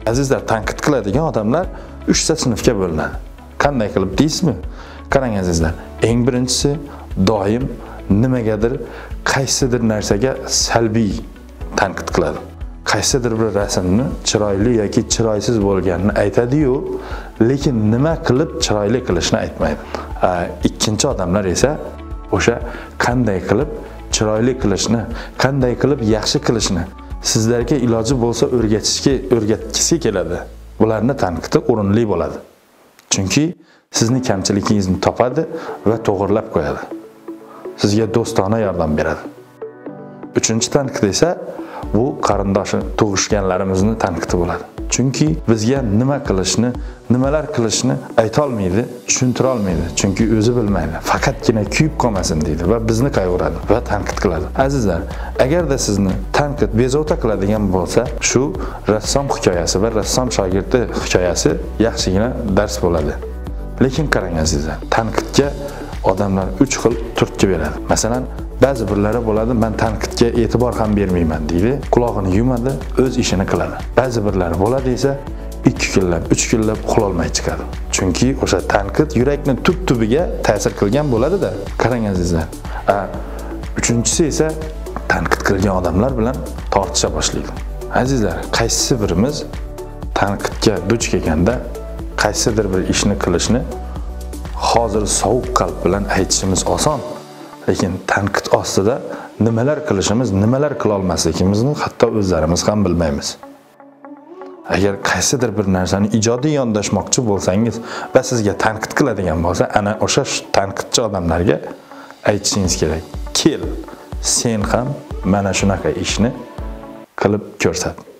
Azizlar, tanqid qiladigan odamlar 3 ta sinfga bo'linadi. Qanday qilib deysizmi? Qarang azizlar, eng birinchisi doim nimagadir, qaysidir narsaga salbiy tanqid qiladi. Qaysidir bir rasmni chiroyli yoki chiroysiz bo'lganini aytadi-yu, lekin nima qilib chiroyli qilishni aytmaydi. Ikkinchi odamlar esa o'sha qanday qilib chiroyli qilishni, qanday qilib yaxshi qilishni sizlarga iloji bo'lsa o'rgatgisi keladi. Bularni tanqidi o'rinli bo'ladi. Chunki sizni kamchiligingizni topadi va to'g'rilab qo'yadi. Sizga do'stona yordam beradi. Uchinchi tanqid esa bu qarindoshi tug'ishganlarimizni tanqidi bo'ladi. Chunki bizga nima qilishni, nimalar qilishni ayta olmaydi, tushuntira olmaydi. Chunki o'zi bilmaydi. Faqatgina kuyib qolmasin deydi va bizni qayg'uradi va tanqid qiladi. Azizlar, agarda sizni tanqid bezovta qiladigan bo'lsa, shu rassom hikoyasi va rassom shogirdi hikoyasi yaxshigina dars bo'ladi. Lekin qarang azizlar, tanqidga odamlar 3 xil turtki beradi. Masalan, ba'zi birlari bo'ladi, men tanqidga e'tibor ham bermayman deydi, quloqini yumadi, o'z ishini qiladi. Ba'zi birlari bo'ladi esa 2 kunlab, 3 kunlab uxlolmay chiqadi. Chunki o'sha tanqid yurakning tub-tubiga ta'sir qilgan bo'ladi-da. Qarang azizlar. Uchinchisi esa tanqid qilgan odamlar bilan tortisha boshlaydi. Azizlar, qaysi birimiz tanqidga duch kelganda qaysidir bir ishni qilishni hozir sovuq qalb bilan aytishimiz oson. Lekin tanqid ostida nimalar qilishimiz, nimalar qila olmasligimizni hatto o'zlarimiz ham bilmaymiz. Agar qaysidir bir narsani ijodiy yondashmoqchi bo'lsangiz va sizga tanqid qiladigan bo'lsa, ana o'sha tanqidchi odamlarga aytishingiz kerak. Kel, sen ham mana shunaqa ishni qilib ko'rsat.